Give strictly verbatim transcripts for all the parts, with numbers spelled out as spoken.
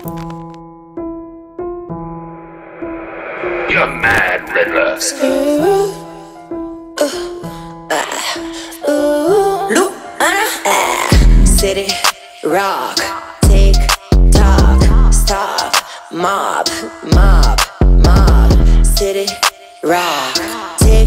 You're mad, Riddler. Ooh, ooh, ah, ooh, Lu, ah. City, rock, tick, tock, stop, mob, mob, mob. City, rock, tick,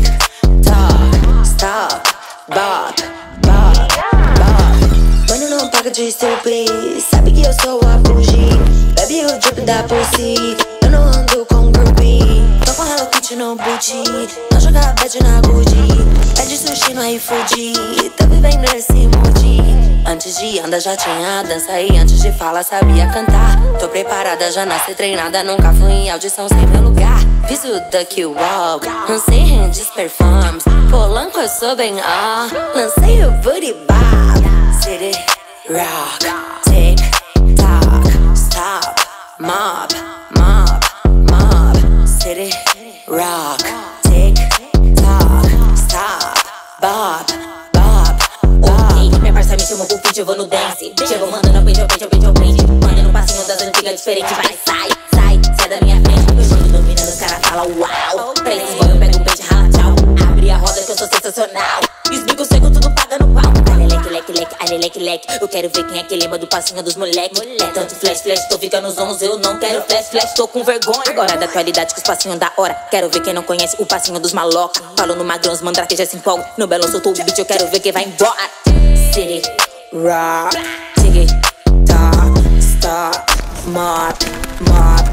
tock, stop, bob, bob, bob. Mano, não paga de stupid, sabe que eu sou a bougie. Bebe o drip da pussy, eu não ando com groupie. Tô com Hello Kitty no booty, não joga bad na Gucci. Pede sushi no iFood, tô vivendo esse mood. Antes de andar já tinha dança e antes de falar sabia cantar. Tô preparada, já nasci treinada, nunca fui em audição sem meu lugar. Fiz o duck walk, lancei hands performs. Polanco eu sou bem ó, lancei o booty bob. City, rock, tick, tock, stop, mob, mob, mob. City, rock, tick, tock, stop, bob, bob, bob. Minha parça me chamou pro feat, eu vou no dance. Chegou mandando pente, eu pente, eu pente, eu pente. Mandando passinho, dançando, fica diferente. Vai, sai, sai, sai da minha frente. Eu jogo dominando, os caras falam uau. Pra esses boy eu pego o pente, rala tchau. Abre a roda que eu sou sensacional. E os bicos secos tudo pagando pau. Ai, leque, leque, leque, ai, leque, leque. Eu quero ver quem é que lembra do passinho dos moleque. É tanto flash, flash, tô ficando zonzo. Eu não quero flash, flash, tô com vergonha. Agora da atualidade com os passinhos da hora. Quero ver quem não conhece o passinho dos maloca. Falo no magrão, os mandrake já se empolga. No belo soltou o beat, eu quero ver quem vai embora. City, rock, tick, tock, stop, mob, mob,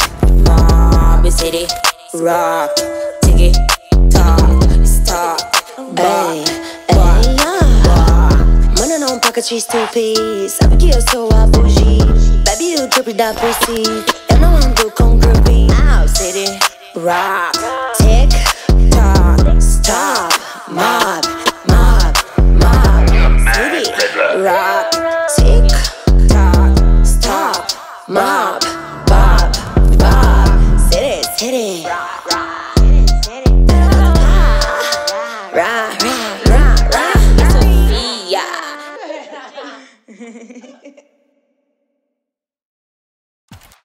mob. City, rock, tick, tock, stop, Ei, mob, ei, ah. Mano, não paga de stupid, sabe que eu sou a bougie. Bebe o drip da pussy, eu não ando com groupie. Ow, city, rock, tick, tock, stop, mob, mob, mob. City, rock, tick, tock, stop, mob, bob, bob. City, city. Ra, ra, ra, ra. Sofia.